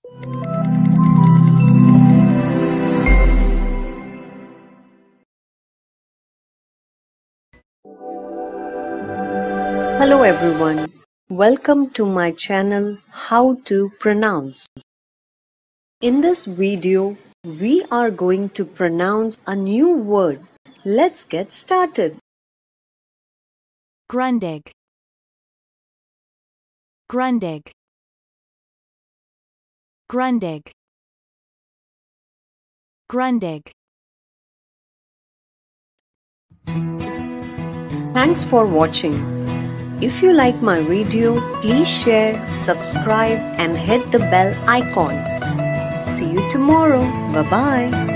Hello everyone, welcome to my channel How to Pronounce. In this video, we are going to pronounce a new word. Let's get started. Grundig. Grundig. Grundig. Grundig. Thanks for watching. If you like my video, please share, subscribe and hit the bell icon. See you tomorrow. Bye-bye.